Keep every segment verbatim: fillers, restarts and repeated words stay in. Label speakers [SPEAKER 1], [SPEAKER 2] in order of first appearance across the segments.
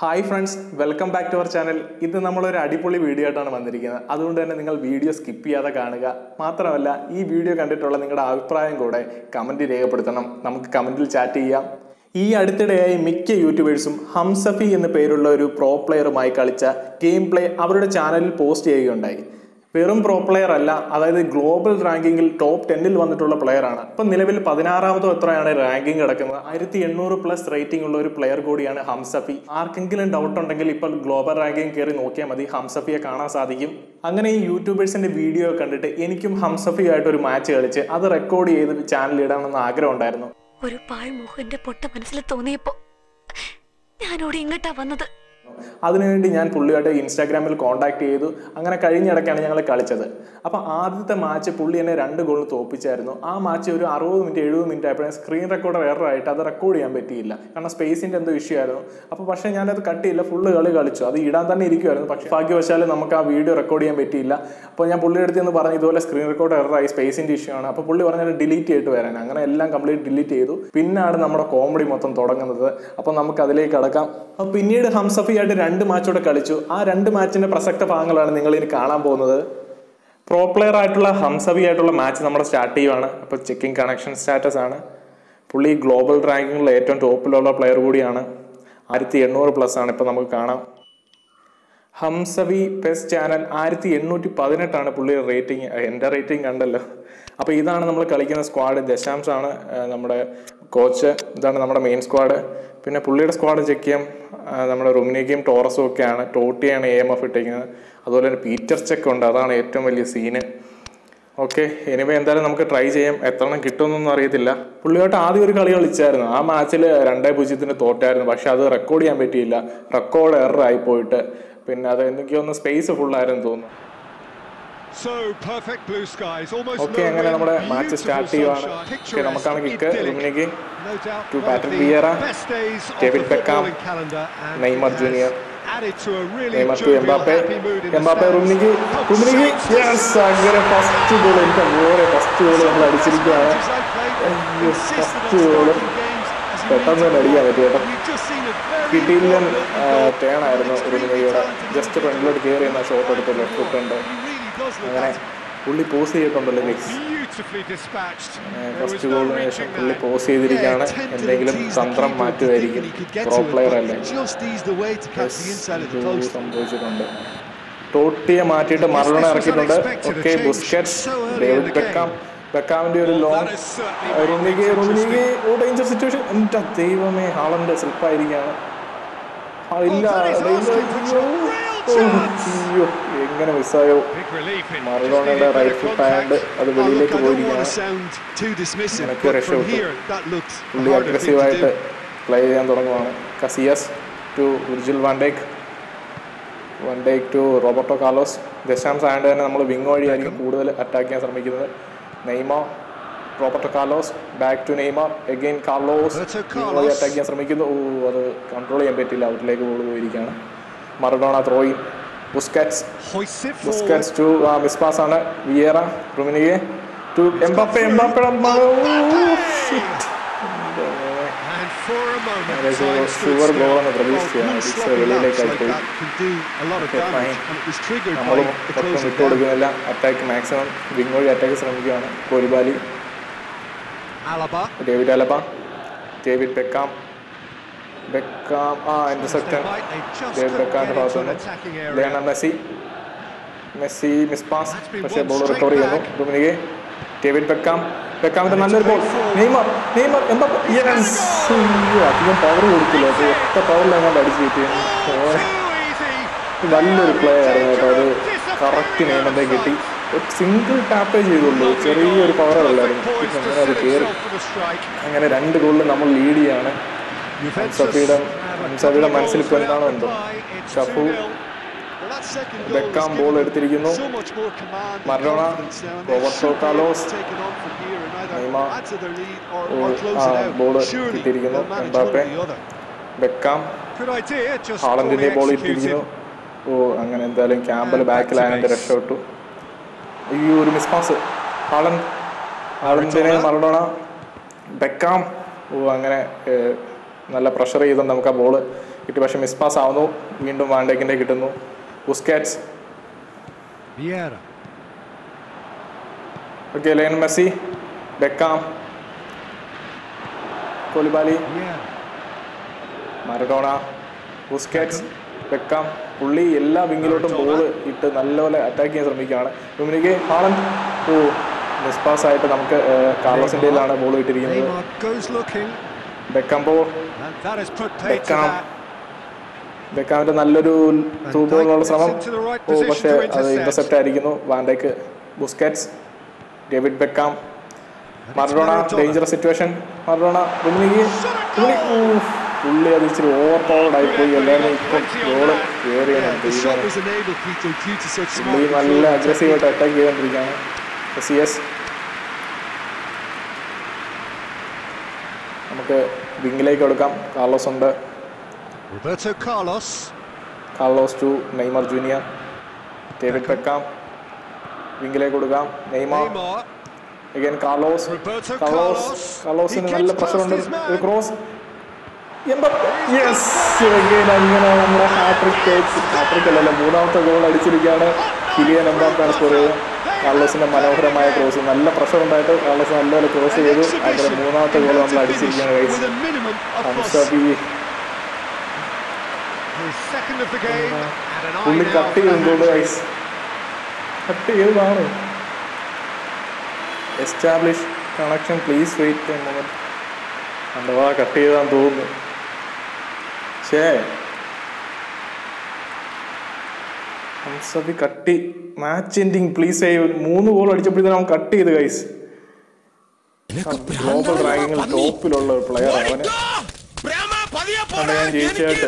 [SPEAKER 1] Hi friends, welcome back to our channel. This is our adipoli video. That's why you video skip this video comment comment chat. This Mickey YouTubers Hamsafi and the pro player gameplay our channel post Perum pro player alla, that is global ranking top ten il vanittulla player aanu. Appo nilavil sixteen-avatho ethrayana ranking kedakkunnathu. one thousand eight hundred plus rating ulla oru player kodiyana Hamsafi. Aarkengilum doubt undengil ippol global ranking keri nokkiya madi Hamsafiye kaana sadhikkum. Angane ee YouTubers inde video kanditte enikkum Hamsafi aayittu oru match kaliche adu record cheythu channel idanennu aagraham undayirunnu. Oru paal mohaninte potta manasil thoniyappo ഞാനോട് ഇങ്ങോട്ടാ വന്നത്. അതിനുവേണ്ടി ഞാൻ പുള്ളിയായിട്ട് ഇൻസ്റ്റാഗ്രാമിൽ contact ചെയ്തു. അങ്ങനെ കഴിഞ്ഞിടയ്ക്കാണ് ഞങ്ങൾ കളിച്ചത്. അപ്പോൾ ആദ്യത്തെ മാച്ച് പുള്ളി എന്നെ രണ്ട് ഗോൾ തോൽപ്പിച്ചായിരുന്നു. ആ മാച്ച് ഒരു അറുപത് മിനിറ്റ് എഴുപത് മിനിറ്റ് ആയപ്പോഴേ സ്ക്രീൻ റെക്കോർഡർ എറർ ആയിട്ട് അത് റെക്കോർഡ് ചെയ്യാൻ പറ്റിയില്ല. കാരണം സ്പേസിൻ്റെ എന്തോ ഇഷ്യൂ ആയിരുന്നു. അപ്പോൾ പക്ഷേ ഞാനത് കട്ട് ചെയ്യില്ല, ഫുള്ള് കളി കളിച്ചു. അത് ഇടാൻ തന്നെ ഇരിക്കുമായിരുന്നു. പക്ഷേ ഭാഗ്യവശാൽ നമുക്ക് ആ വീഡിയോ റെക്കോർഡ് ചെയ്യാൻ പറ്റിയില്ല. അപ്പോൾ ഞാൻ പുള്ളിയുടെ അടുത്ത് നിന്ന് പറഞ്ഞു ഇതുപോലെ സ്ക്രീൻ റെക്കോർഡർ എററായി, സ്പേസിൻ്റെ ഇഷ്യൂ ആണ്. അപ്പോൾ പുള്ളി പറഞ്ഞത് ഡിലീറ്റ് ചെയ്തിട്ട് വരാൻ. അങ്ങനെ എല്ലാം കംപ്ലീറ്റ് ഡിലീറ്റ് ചെയ്തു. പിന്നാണ് നമ്മുടെ കോമഡി മൊത്തം തുടങ്ങുന്നത്. അപ്പോൾ നമുക്ക് അതിലേക്ക് കടക്കാം. അപ്പോൾ പിന്നീട് ഹംസഫി ആയിട്ട് രണ്ട് മാച്ചോടെ കളിച്ചു. ആ രണ്ട് മാച്ചിന്റെ പ്രസക്ത ഭാഗങ്ങളാണ് നിങ്ങൾ ഇനി കാണാൻ പോകുന്നത്. പ്രോ പ്ലെയർ ആയിട്ടുള്ള ഹംസഫി ആയിട്ടുള്ള മാച്ച് നമ്മുടെ സ്റ്റാർട്ട് ചെയ്യുവാണ്. അപ്പോൾ ചെക്കിംഗ് കണക്ഷൻ സ്റ്റാറ്റസ് ആണ്. പുള്ളി ഗ്ലോബൽ റാങ്കിങ്ങിൽ ഏറ്റവും ടോപ്പിലുള്ള പ്ലെയർ കൂടിയാണ്. ആയിരത്തി എണ്ണൂറ് പ്ലസ് ആണ് ഇപ്പോൾ നമുക്ക് കാണാം. ഹംസഫി പെസ് ചാനൽ ആയിരത്തി എണ്ണൂറ്റി പതിനെട്ടാണ് പുള്ളിയുടെ റേറ്റിംഗ്. എൻ്റെ റേറ്റിംഗ് കണ്ടല്ലോ. അപ്പോൾ ഇതാണ് നമ്മൾ കളിക്കുന്ന സ്ക്വാഡ്. ദശാംശമാണ് നമ്മുടെ കോച്ച്. ഇതാണ് നമ്മുടെ മെയിൻ സ്ക്വാഡ്. പിന്നെ പുള്ളിയുടെ സ്ക്വാഡ് ചെക്ക് ചെയ്യാം. നമ്മുടെ റുമിനിക്കയും ടോറസും ഒക്കെയാണ്. ടോട്ടിയാണ് എ എം എഫ് ഇട്ടിരിക്കുന്നത്. അതുപോലെ തന്നെ പീറ്റർ ചെക്ക് ഉണ്ട്. അതാണ് ഏറ്റവും വലിയ സീന്. ഓക്കെ, എനിവേ എന്തായാലും നമുക്ക് ട്രൈ ചെയ്യാം. എത്ര എണ്ണം കിട്ടുമെന്നൊന്നും അറിയത്തില്ല. പുള്ളിയോട്ട് ആദ്യം ഒരു കളി കളിച്ചായിരുന്നു. ആ മാച്ചിൽ രണ്ടേ പൂജ്യത്തിന് തോറ്റായിരുന്നു. പക്ഷെ അത് റെക്കോർഡ് ചെയ്യാൻ പറ്റിയില്ല. റെക്കോർഡ് എറർ ആയി പോയിട്ട് പിന്നെ അത് എന്തൊക്കെയൊന്ന് സ്പേസ് ഫുള്ളായിരുന്നു തോന്നുന്നു. ഓക്കെ, അങ്ങനെ നമ്മുടെ മാച്ച് സ്റ്റാർട്ട് ചെയ്യുവാണ്. ഓക്കെ, നമുക്കാണ് kick. Rummenigge to Patrick Vieira, David Beckham, Neymar junior, Neymar to Mbappe, Mbappe Rummenigge, Rummenigge yes. അങ്ങനെ ഫസ്റ്റ് ഗോൾ, എൻ്റെ മോനെ ഫസ്റ്റ് ഗോൾ നമ്മൾ അടിച്ചിരിക്കുകയാണ്. ഫസ്റ്റ് ഗോള് പെട്ടെന്ന് തന്നെ അടിക്കാൻ പറ്റും കേട്ടോ. കിട്ടിയില്ല ടേൺ ആയിരുന്നു റുമിനിയുടെ. ജസ്റ്റ് ഫ്രണ്ടിലോട്ട് കയറി എന്ന ഷോട്ട് എടുത്ത് ലെഫ്റ്റ് ഫുട്ടുണ്ട്. അങ്ങനെ പുള്ളി പോസ് ചെയ്തിട്ടുണ്ടല്ലോ മിക്സ്. ഫസ്റ്റ് ഗോളിന് ശേഷം പുള്ളി പോസ് ചെയ്തിരിക്കുകയാണ്. എന്തെങ്കിലും തന്ത്രം മാറ്റുമായിരിക്കും. പ്രോ പ്ലെയർ അല്ലേ, സംഭവിച്ചിട്ടുണ്ട്. ടോട്ടിയെ മാറ്റിയിട്ട് മറഡോണ ഇറക്കിയിട്ടുണ്ട്. ഓക്കെ, ബുസ്കറ്റ്സ്, ഡേവിഡ് ബെക്കാം, ബെക്കാമിന്റെ ഒരു ലോങ്, റുമിനിക്ക്, റുമിനിക്ക് ഓ ഡേഞ്ചർ സിറ്റുവേഷൻ. എൻ്റെ ദൈവമേ, ഹാളണ്ട് സ്ലിപ്പായിരിക്കുകയാണ്. ഇല്ല, എങ്ങനെ മിസ്സായോ. മറഡോണയുടെ റൈറ്റ് ഫുട്ട് ആയതുകൊണ്ട് അത് വെളിയിലേക്ക് പോയിരിക്കുകയാണ്. എനിക്ക് രക്ഷപ്പെട്ടു. പുള്ളി അഗ്രസീവായിട്ട് പ്ലേ ചെയ്യാൻ തുടങ്ങുവാണ്. Casillas to Virgil van Dijk, van Dijk to Roberto Carlos. ദശാംശം ആയതുകൊണ്ട് തന്നെ നമ്മൾ വിങ് വഴിയായിരിക്കും കൂടുതൽ അറ്റാക്ക് ചെയ്യാൻ ശ്രമിക്കുന്നത്. Neymar, Roberto Carlos, back to Neymar, again Carlos, wing വഴി അറ്റാക്ക് ചെയ്യാൻ ശ്രമിക്കുന്നു. ഓ, അത് കൺട്രോൾ ചെയ്യാൻ പറ്റില്ല. ഔട്ടിലേക്ക് ബോൾ പോയിരിക്കുകയാണ്. Maradona throw in, Busquets, Busquets to miss pass ആണ്. വിയേറ, റുമിനിയെ ടു എംബാപ്പെ, എംബാപ്പെ ഷുവർ ഗോളെന്ന് പ്രതീക്ഷിക്കുകയാണ്. വെളിയിലേക്കായി പോയി. നമ്മളും ഒട്ടും വിട്ടുകൊടുക്കുന്നില്ല. അറ്റാക്ക് മാക്സിമം വിങ് വഴി അറ്റാക്ക് ശ്രമിക്കുകയാണ്. Coulibaly, David Alaba, David Beckham, Beckham ആ ഇന്റർസെപ്ഷൻ ഡേവിഡ് ബെക്കാമിന്റെ ഭാഗത്തുനിന്ന്. Lionel Messi, Messi miss pass, പക്ഷേ ബോൾ റിക്കവർ ചെയ്യുന്നു. റുമിനിക്ക്, ഡേവിഡ് ബെക്കാം, ബെക്കാമിന്റെ നല്ലൊരു ball. Neymar, Neymar Mbappe, yes. അധികം പവർ കൊടുക്കില്ല. അത് ഒറ്റ പവറിൽ എങ്ങാണ്ട് അടിച്ചു കിട്ടി. നല്ലൊരു പ്ലേ ആയിരുന്നു കേട്ടോ. അത് കറക്റ്റ് നെയ്മറിനെ കിട്ടി. ഒരു സിംഗിൾ ടാപ്പേ ചെയ്തുള്ളൂ. ചെറിയൊരു പവർ ഉള്ളായിരുന്നു. അങ്ങനെ അത് കയറി. അങ്ങനെ രണ്ട് ഗോളിൽ നമ്മൾ ലീഡ് ചെയ്യാണ്. ഹംസഫിയുടെ ഹംസഫിയുടെ മനസ്സിൽ ഇപ്പോൾ എന്താണോ എന്തോ. ഷഫു, ബെക്കാം ബോൾ എടുത്തിരിക്കുന്നു. Maradona, Roberto Carlos, Neymar ball കിട്ടിയിരിക്കുന്നു. എംബാപ്പെ, ബെക്കാം, ഹാളണ്ടിന്റെ ബോൾ ഇട്ടിരിക്കുന്നു. ഓ, അങ്ങനെ എന്തായാലും ക്യാമ്പൽ ബാക്കിലായതിന്റെ രക്ഷപ്പെട്ടു. ഈ ഒരു മിസ് പാസ്. ഹാളണ്ട്, ഹാളണ്ടിനെ മറഡോണ, ബെക്കാം. ഓ, അങ്ങനെ നല്ല പ്രഷർ ചെയ്തുകൊണ്ട് നമുക്ക് ആ ബോൾ കിട്ടി, പക്ഷേ മിസ് പാസ് ആവുന്നു. വീണ്ടും വാൻഡേക്കിൻ്റെ കിട്ടുന്നു. Busquets, okay, Lionel Messi, Beckham, Coulibaly, Maradona, Busquets, Beckham. പുള്ളി എല്ലാ വിങ്ങിലോട്ടും ബോൾ ഇട്ട് നല്ലപോലെ അറ്റാക്ക് ചെയ്യാൻ ശ്രമിക്കുകയാണ്. ഡൊമിനിക് ഹാളൻഡ്, ഓ മിസ് പാസ് ആയിട്ട് നമുക്ക് കാർലോസിൻ്റെ കയ്യിലാണ് ബോൾ ഇട്ടിരിക്കുന്നത്. ബെക്കാം ബോൾ, ബെക്കാം ബെക്കാമിൻ്റെ നല്ലൊരു ത്രൂ ബോളിനുള്ള ശ്രമം, ഓ പക്ഷേ അത് ഇന്റർസെപ്റ്റ് ആയിരിക്കുന്നു. Van Dijk, Busquets, David Beckham, Maradona, dangerous situation, Maradona, Dominic, പുള്ളി അത് ഇച്ചിരി ഓവർ പവർഡ് ആയിപ്പോയി. എല്ലാവരും ഇപ്പം ഗോള് കയറിയാണ്. പുള്ളി നല്ല അഗ്രസീവായിട്ട് അറ്റാക്ക് ചെയ്തുകൊണ്ടിരിക്കുകയാണ്. സി എസ് നമുക്ക് വിങ്ങിലേക്ക് കൊടുക്കാം. കാർലോസ് ഉണ്ട്. Carlos to Neymar junior, David Beckham, വിങ്ങിലേക്ക് കൊടുക്കാം. നെയ്മർ അഗൈൻ, കാർലോസ്, കാർലോസ് കാർലോസിന് നല്ല പ്രഷറുണ്ട്. ഒരു ക്രോസ്, അങ്ങനെ നമ്മുടെ ഹാട്രിക് ഹാട്രിക് അല്ലല്ലോ മൂന്നാമത്തെ ഗോൾ അടിച്ചിരിക്കുകയാണ്. കിലിയൻ എംബാപ്പയാണ് സ്കോർ ചെയ്തത്. കാർലോസിന്റെ മനോഹരമായ ക്രോസ്, നല്ല പ്രഷർ ഉണ്ടായിട്ട് കാർലോസ് നല്ലപോലെ ക്രോസ് ചെയ്തു. അതിന്റെ മൂന്നാമത്തെ ഗോൾ നമ്മൾ അടിച്ചിരിക്കുകയാണ്. പുള്ളി കട്ട് ചെയ്തുകൊണ്ട് ഗൈസ്, കട്ട് ചെയ്തതാണ്. Establish connection, please wait a moment. അഥവാ കട്ട് ചെയ്താന്ന് തോന്നുന്നു. ശേ, ഹംസബി കട്ടി, മാച്ച് എൻഡിങ് പ്ലീസ് സേവ്. മൂന്ന് ഗോൾ അടിച്ചപ്പോഴത്തേനും അവൻ കട്ട് ചെയ്ത് ഗൈസ്. ഗ്ലോബൽ റാങ്കിങ്ങിൽ ടോപ്പിലുള്ള ഒരു പ്ലെയർ അവന്. ഞാൻ ജയിച്ചായിട്ട്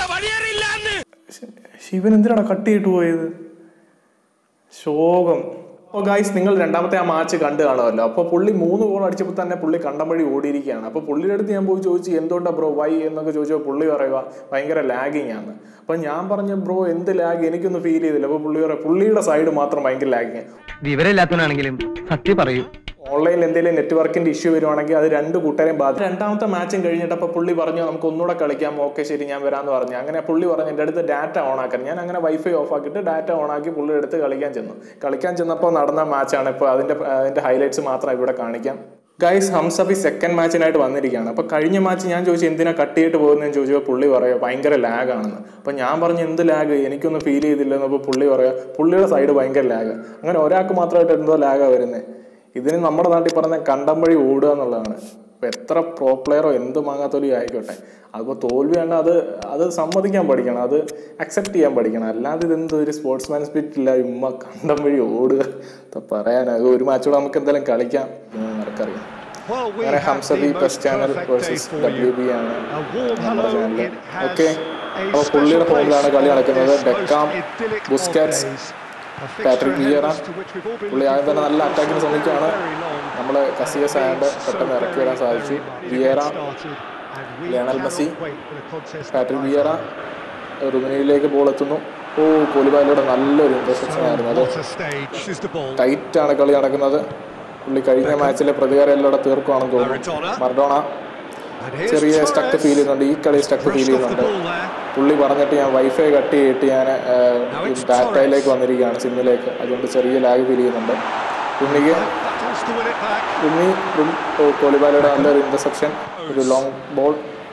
[SPEAKER 1] ശിവൻ എന്തിനാണ് കട്ട് ചെയ്തിട്ട് പോയത്? ശോകം. അപ്പോൾ ഗൈസ്, നിങ്ങൾ രണ്ടാമത്തെ ആ മാച്ച് കണ്ടു കാണുമല്ലോ. അപ്പോൾ പുള്ളി മൂന്ന് ഗോൾ അടിച്ചപ്പോൾ തന്നെ പുള്ളി കണ്ടം വഴി ഓടിയിരിക്കുകയാണ്. അപ്പോൾ പുള്ളിയുടെ അടുത്ത് ഞാൻ പോയി ചോദിച്ചു എന്തുകൊണ്ടാണ് ബ്രോ വൈ എന്നൊക്കെ ചോദിച്ചപ്പോൾ പുള്ളി പറയുക ഭയങ്കര ലാഗിങ് ആണ്. അപ്പോൾ ഞാൻ പറഞ്ഞു ബ്രോ എന്ത് ലാഗ്, എനിക്കൊന്നും ഫീൽ ചെയ്തില്ല. അപ്പോൾ പുള്ളി പറയുക പുള്ളിയുടെ സൈഡ് മാത്രം ഭയങ്കര ലാഗിങ്.
[SPEAKER 2] വിവരമില്ലാത്തവനാണെങ്കിലും സത്യം പറയൂ.
[SPEAKER 1] ഓൺലൈനിൽ എന്തെങ്കിലും നെറ്റ്വർക്കിന്റെ ഇഷ്യൂ വരുവാണെങ്കിൽ അത് രണ്ട് കൂട്ടരെയും ബാധിക്കും. രണ്ടാമത്തെ മാച്ചും കഴിഞ്ഞിട്ട് അപ്പോൾ പുള്ളി പറഞ്ഞു നമുക്ക് ഒന്നുകൂടെ കളിക്കാം, ഓക്കെ ശരി ഞാൻ വരാമെന്ന് പറഞ്ഞു. അങ്ങനെ പുള്ളി പറഞ്ഞു എൻ്റെ അടുത്ത് ഡാറ്റ ഓൺ ആക്കാൻ. ഞാൻ അങ്ങനെ വൈഫൈ ഓഫ് ആക്കിയിട്ട് ഡാറ്റ ഓൺ ആക്കി പുള്ളിയുടെ അടുത്ത് കളിക്കാൻ ചെന്നു. കളിക്കാൻ ചെന്നപ്പോൾ നടന്ന മാച്ചാണ്. ഇപ്പോൾ അതിൻ്റെ അതിൻ്റെ ഹൈലൈറ്റ്സ് മാത്രം ഇവിടെ കാണിക്കാം. ഗൈസ്, ഹംസബി സെക്കൻഡ് മാച്ചിനായിട്ട് വന്നിരിക്കുകയാണ്. അപ്പോൾ കഴിഞ്ഞ മാച്ച് ഞാൻ ചോദിച്ചു എന്തിനാ കട്ട് ചെയ്തിട്ട് പോകുന്നതെന്ന് ചോദിച്ചപ്പോൾ പുള്ളി പറയുക ഭയങ്കര ലാഗാണെന്ന്. അപ്പോൾ ഞാൻ പറഞ്ഞു എന്ത് ലാഗ്, എനിക്കൊന്നും ഫീൽ ചെയ്തില്ലെന്ന്. അപ്പോൾ പുള്ളി പറയുക പുള്ളിയുടെ സൈഡ് ഭയങ്കര ലാഗ്. അങ്ങനെ ഒരാൾക്ക് മാത്രമായിട്ട് എന്തോ ലാഗാണ് വരുന്നത്. ഇതിന് നമ്മുടെ നാട്ടിൽ പറഞ്ഞ കണ്ടം വഴി ഓടുക എന്നുള്ളതാണ്. ഇപ്പം എത്ര പ്രോ പ്ലെയറോ എന്ത് മാങ്ങാത്തൊലി ആയിക്കോട്ടെ, അതിപ്പോൾ തോൽവിയാണ്. അത് അത് സമ്മതിക്കാൻ പഠിക്കണം, അത് അക്സെപ്റ്റ് ചെയ്യാൻ പഠിക്കണം. അല്ലാതെ ഇതെന്ത് ഒരു സ്പോർട്സ്മാൻ സ്പിരിറ്റ് ഇല്ല, ഉമ്മ കണ്ടം വഴി ഓടുക പറയാനത്. ഒരു മാച്ചോടെ നമുക്ക് എന്തായാലും കളിക്കാം, നമുക്കറിയാം. അങ്ങനെ ഹംസബി plus channel versus W B ആണ് നമ്മുടെ ചാനൽ. ഓക്കെ, അപ്പോൾ പുള്ളിയുടെ ഹോമിലാണ് കളി നടക്കുന്നത്. Beckham, Busquets, Patrick Vieira. പുള്ളി ആദ്യം തന്നെ നല്ല അറ്റാക്കിന് ശ്രമിക്കുകയാണ്. നമ്മൾ കസിയസ് ആയതുകൊണ്ട് പെട്ടെന്ന് ഇറക്കി വരാൻ സാധിച്ചു. Vieira, Lionel Messi, Patrick Vieira റുമനിയിലേക്ക് ബോൾ എത്തുന്നു. ഓ, കൊലിബാലിയുടെ നല്ലൊരു ഇന്റർസെപ്ഷൻ ആയിരുന്നു. അത് ടൈറ്റാണ് കളി നടക്കുന്നത്. പുള്ളി കഴിഞ്ഞ മാച്ചിലെ പ്രതികാരം എല്ലാം തീർക്കുവാണെന്ന് തോന്നുന്നു. മറഡോണ ചെറിയ സ്റ്റക്ക് ഫീൽ ചെയ്യുന്നുണ്ട്. ഈ കളി സ്റ്റക്ക് ഫീൽ ചെയ്യുന്നുണ്ട്. പുള്ളി പറഞ്ഞിട്ട് ഞാൻ വൈഫൈ കട്ട് ചെയ്തിട്ട് ഞാൻ ഡാറ്റയിലേക്ക് വന്നിരിക്കുകയാണ്, സിമ്മിലേക്ക്. അതുകൊണ്ട് ചെറിയ ലാഗ് ഫീൽ ചെയ്യുന്നുണ്ട്. ഉണ്ണിക്ക് ഉണ്ണി കോലിബാലയുടെ നല്ലൊരു ഇന്റർസെപ്ഷൻ, ഒരു ലോങ് ബോൾ.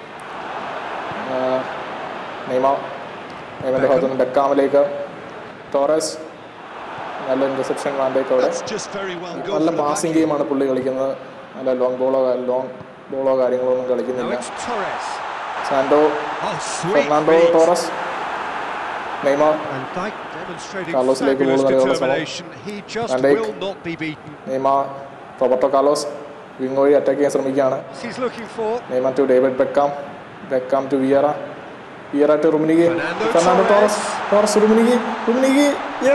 [SPEAKER 1] നെയ്മ നെയ്മൻ്റെ ഭാഗത്തു നിന്ന് ബെക്കാമിലേക്ക്. ടോറസ്, നല്ല ഇന്റർസെപ്ഷൻ വാൻഡേക്ക്. അവിടെ നല്ല പാസിംഗ് ഗെയിമാണ് പുള്ളി കളിക്കുന്നത്. നല്ല ലോങ് ബോളോ ലോങ് ബോളോ കാര്യങ്ങളോ ഒന്നും കളിക്കുന്നില്ല. സാൻഡോ, ഫെർണാണ്ടോ ടോറസ്, നെയ്മർ, കാർലോസിലേക്ക് ബോൾ നൽകാനുള്ള ശ്രമം. Van Dijk, Neymar, Roberto Carlos wing വഴി അറ്റാക്ക് ചെയ്യാൻ ശ്രമിക്കുകയാണ്. Neymar to David Beckham, Beckham to Vieira, Vieira to Rummenigge, Fernando Torres, Torres Rummenigge, Rummenigge.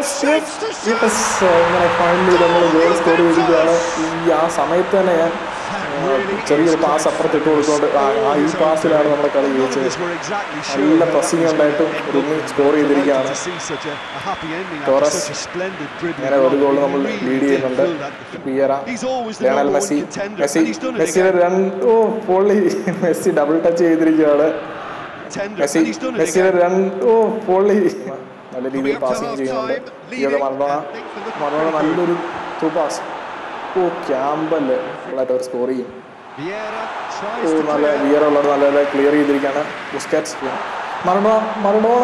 [SPEAKER 1] അങ്ങനെ ഫൈനലി നമ്മൾ ഗോൾ സ്കോർ ചെയ്തിരിക്കുകയാണ്. ഈ ആ സമയത്ത് തന്നെ ഞാൻ ചെറിയൊരു പാസ് അപ്പുറത്ത് ഇട്ട് കൊടുത്തുകൊണ്ട് ആ ഈ പാസിലാണ് നമ്മുടെ കളി ജയിച്ചത്. നല്ല പ്രസിംഗ് ഉണ്ടായിട്ടും റുമി സ്കോർ ചെയ്തിരിക്കുകയാണ്. ടോറസ് അങ്ങനെ ഒരു ഗോൾ നമ്മൾ ലീഡ് ചെയ്യുന്നുണ്ട്. വിയറ, ലയണൽ മെസ്സി, മെസ്സി മെസ്സിയുടെ രണ്ട് ഓ പൊള്ളി മെസ്സി ഡബിൾ ടച്ച് ചെയ്തിരിക്കുകയാണ്. മെസ്സി മെസ്സിയുടെ രണ്ട് ഓ പൊളി നല്ല രീതിയിൽ പാസിങ് ചെയ്യുന്നുണ്ട്. ഇയാളുടെ മറഡോണ മറഡോണ നല്ലൊരു ത്രൂ പാസ്. ഓ ക്യാമ്പല് ഫുള്ളായിട്ട് അവർ സ്കോർ ചെയ്യും. ഓ നല്ല വിയർ ഉള്ളത് നല്ല നല്ല ക്ലിയർ ചെയ്തിരിക്കുകയാണ്. ബുസ്കറ്റ്സ് മറഡോണ മറഡോണ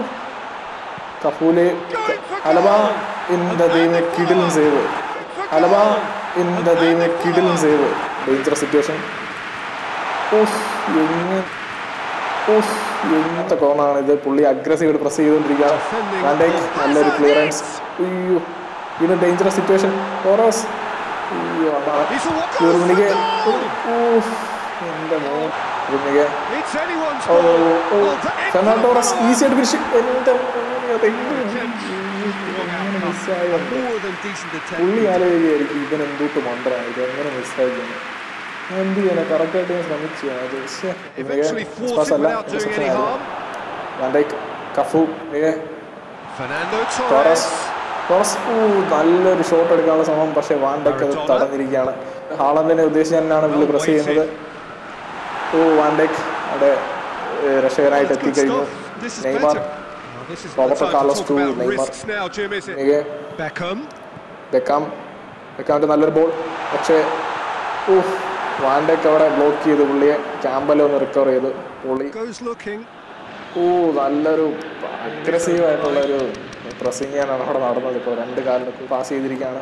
[SPEAKER 1] കഫൂലെ അലബ ഇൻ ദ ദൈവ കിഡിലും സേവ്. അലബ ഇൻ ദ ദൈവ കിഡിലും സേവ്. Danger situation. ഓഫ് എങ്ങനെ ഓഫ് എങ്ങനത്തെ കോണാണ് ഇത്. പുള്ളി അഗ്രസീവ് പ്രസ് ചെയ്തുകൊണ്ടിരിക്കുകയാണ്. വാൻഡൈക്ക് നല്ലൊരു ക്ലിയറൻസ്. അയ്യോ ഇത് ഡേഞ്ചറസ് സിറ്റുവേഷൻ. ടോറസ് അയ്യോ അതാണ് യൂർമിനിക്ക്. എൻ്റെ മോൻ യൂർമിനിക്ക്. ഓ ഓ ഫെർണാണ്ടോ ടോറസ് ഈസി ആയിട്ട് ഫിനിഷ്. എൻ്റെ മിസ്സായി. പുള്ളി ആലോചിക്കുകയായിരിക്കും ഇവൻ എന്തോട്ട് മന്ത്രമാണ് ഇത് എങ്ങനെ മിസ്സായിരുന്നു. എന്ത് ചെയ്യാനാ കറക്റ്റായിട്ട് ഞാൻ ശ്രമിച്ചു. കഫു ടോറസ് ടോറസ് നല്ലൊരു ഷോട്ട് എടുക്കാനുള്ള ശ്രമം. പക്ഷെ വാൻഡൈക്ക് അത് തടഞ്ഞിരിക്കുകയാണ്. ഹാളണ്ടിനെ ഉദ്ദേശിച്ച് തന്നെയാണ് പുള്ളി പ്രസ് ചെയ്യുന്നത്. ഓ വാൻഡൈക്ക് അവിടെ രക്ഷകനായിട്ട് എത്തിക്കഴിഞ്ഞു. Neymar Roberto Carlos to Neymar Beckham ബെക്കാമിന്റെ നല്ലൊരു ബോൾ. പക്ഷേ ഓ വാൻഡൈക്ക് അവിടെ ബ്ലോക്ക് ചെയ്ത് പുള്ളിയെ. ക്യാമ്പൽ ഒന്ന് റിക്കവർ ചെയ്ത് പുള്ളി. ഓ നല്ലൊരു അഗ്രസീവ് ആയിട്ടുള്ള ഒരു പ്രസിംഗ് ആണ് അവിടെ നടന്നത്. ഇപ്പോൾ രണ്ട് കാലിലൊക്കെ പാസ് ചെയ്തിരിക്കുകയാണ്.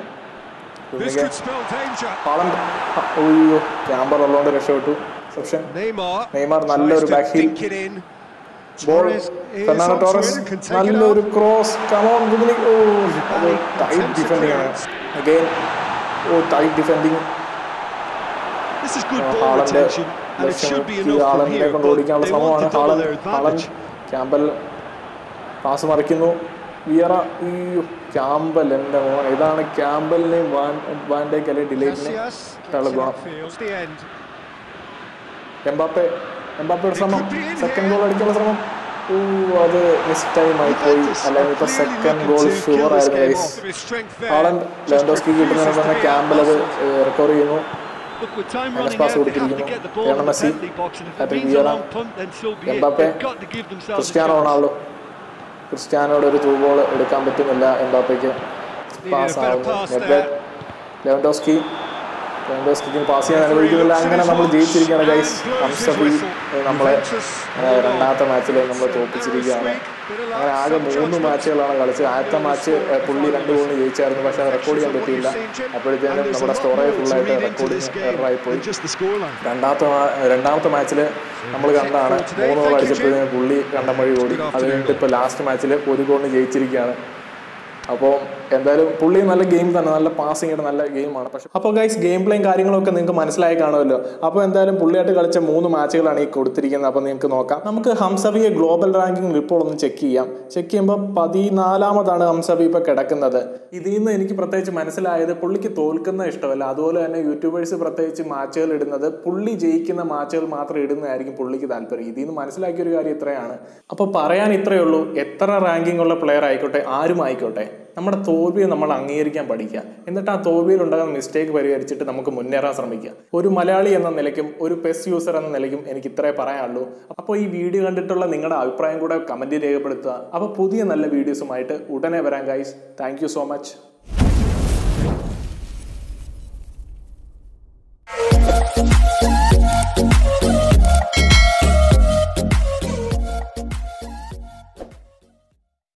[SPEAKER 1] ഹാളണ്ട് അയ്യോ ക്യാമ്പർ ഉള്ളതുകൊണ്ട് രക്ഷപ്പെട്ടു. റിസപ്ഷൻ നെയ്മർ നല്ലൊരു back heel ball. Fernando Torres നല്ലൊരു ക്രോസ്. Come on Dominic. ഓ ടൈറ്റ് ഡിഫെൻഡിങ് ആണ് അഗൈൻ. ഓ ടൈറ്റ് ഡിഫെൻഡിങ്. ഹാളണ്ട് ഹാളണ്ടിനെ കൊണ്ട് ഓടിക്കാനുള്ള ശ്രമമാണ്. ഹാളണ്ട് ഹാളണ്ട് ക്യാമ്പൽ പാസ് മറിക്കുന്നു. വിയറ അയ്യോ ക്യാമ്പൽ എൻ്റെ മോൻ. ഇതാണ് ക്യാമ്പലിനെയും വാൻ വാൻഡൈക്ക് അല്ലെങ്കിൽ ഡിലൈറ്റിനെ ഗുണം. എംബാപ്പെ എംബാപ്പയുടെ ശ്രമം സെക്കൻഡ് ഗോൾ അടിക്കാനുള്ള ശ്രമം. ഓ അത് മിസ് ടൈം ആയി പോയി. അല്ലെങ്കിൽ ഇപ്പൊ സെക്കൻഡ് ഗോൾ ഷുവർ ആയിരുന്നു ഗൈസ്. ഹാളണ്ട് ലെവൻഡോസ്കി കിട്ടുന്നതിന് തന്നെ ക്യാമ്പൽ അത് റിക്കവർ ചെയ്യുന്നു. മൈനസ് പാസ് കൊടുത്തിരിക്കുന്നു. Messi Vieira Mbappe Cristiano Ronaldo. ക്രിസ്ത്യാനോയുടെ ഒരു ത്രൂ ബോൾ എടുക്കാൻ പറ്റുന്നില്ല എംബാപ്പയ്ക്ക്. പാസ് ആവുന്നു. ലെവൻഡോസ്കി ലെവൻഡോസ്കിക്ക് പാസ് ചെയ്യാൻ അനുവദിക്കുന്നില്ല. അങ്ങനെ നമ്മൾ ജയിച്ചിരിക്കുകയാണ് ഗൈസ്. ഹംസബി നമ്മളെ രണ്ടാമത്തെ മാച്ചിൽ നമ്മൾ തോൽപ്പിച്ചിരിക്കുകയാണ്. അങ്ങനെ ആകെ മൂന്ന് മാച്ചുകളാണ് കളിച്ചത്. ആദ്യത്തെ മാച്ച് പുള്ളി രണ്ട് ഗോളിന് ജയിച്ചായിരുന്നു. പക്ഷെ അത് റെക്കോർഡ് ചെയ്യാൻ പറ്റിയില്ല. അപ്പോഴത്തേനും നമ്മുടെ സ്റ്റോറേജ് ഫുള്ളായിട്ട് റെക്കോർഡിങ് എററായിപ്പോയി. രണ്ടാമത്തെ രണ്ടാമത്തെ മാച്ചിൽ നമ്മൾ കണ്ടാണ് മൂന്ന് ഗോൾ അടിച്ചപ്പോഴത്തേനും പുള്ളി കണ്ടം വഴി ഓടി. അത് കഴിഞ്ഞിട്ട് ഇപ്പോൾ ലാസ്റ്റ് മാച്ചിൽ ഒരു ഗോളിന് ജയിച്ചിരിക്കുകയാണ്. അപ്പോൾ എന്തായാലും പുള്ളി നല്ല ഗെയിം തന്നെ, നല്ല പാസിംഗ് നല്ല ഗെയിമാണ്. പക്ഷേ അപ്പോൾ ഗൈസ് ഗെയിം പ്ലേയും കാര്യങ്ങളൊക്കെ നിങ്ങൾക്ക് മനസ്സിലായി കാണുമല്ലോ. അപ്പോൾ എന്തായാലും പുള്ളിയായിട്ട് കളിച്ച മൂന്ന് മാച്ചുകളാണ് ഈ കൊടുത്തിരിക്കുന്നത്. അപ്പോൾ നിങ്ങൾക്ക് നോക്കാം. നമുക്ക് ഹംസബിയെ ഗ്ലോബൽ റാങ്കിങ് റിപ്പോർട്ട് ഒന്ന് ചെക്ക് ചെയ്യാം. ചെക്ക് ചെയ്യുമ്പോൾ പതിനാലാമതാണ് ഹംസബി ഇപ്പോൾ കിടക്കുന്നത്. ഇതിൽ നിന്ന് എനിക്ക് പ്രത്യേകിച്ച് മനസ്സിലായത് പുള്ളിക്ക് തോൽക്കുന്ന ഇഷ്ടമല്ല. അതുപോലെ തന്നെ യൂട്യൂബേഴ്സ് പ്രത്യേകിച്ച് മാച്ചുകൾ ഇടുന്നത് പുള്ളി ജയിക്കുന്ന മാച്ചുകൾ മാത്രം ഇടുന്നതായിരിക്കും പുള്ളിക്ക് താല്പര്യം. ഇതിൽ നിന്ന് മനസ്സിലാക്കിയ ഒരു കാര്യം ഇത്രയാണ്. അപ്പോൾ പറയാൻ ഇത്രയേ ഉള്ളൂ. എത്ര റാങ്കിങ് ഉള്ള പ്ലെയർ ആയിക്കോട്ടെ, ആരും ആയിക്കോട്ടെ, നമ്മുടെ തോൽവിയെ നമ്മൾ അംഗീകരിക്കാൻ പഠിക്കുക. എന്നിട്ട് ആ തോൽവിയിൽ ഉണ്ടാകുന്ന മിസ്റ്റേക്ക് പരിഹരിച്ചിട്ട് നമുക്ക് മുന്നേറാൻ ശ്രമിക്കുക. ഒരു മലയാളി എന്ന നിലയ്ക്കും ഒരു പെസ് യൂസർ എന്ന നിലയ്ക്കും എനിക്ക് ഇത്രേ പറയാനുള്ളൂ. അപ്പോൾ ഈ വീഡിയോ കണ്ടിട്ടുള്ള നിങ്ങളുടെ അഭിപ്രായം കൂടെ കമൻറ്റ് രേഖപ്പെടുത്തുക. അപ്പോൾ പുതിയ നല്ല വീഡിയോസുമായിട്ട് ഉടനെ വരാം guys. Thank you so much.